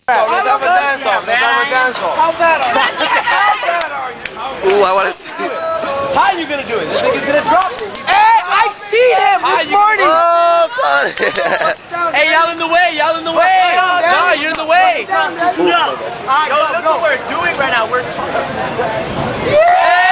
Let's have a dance-off. Let's have a dance-off. How bad are you? How bad are you? Ooh, I want to see it. How are you gonna do it? This nigga's gonna drop it. Hey, I seen him this morning. Oh, Tony. Hey, y'all in the way. Y'all in the way. No, you're in the way. Yo, look what we're doing right now. We're talking. Yeah!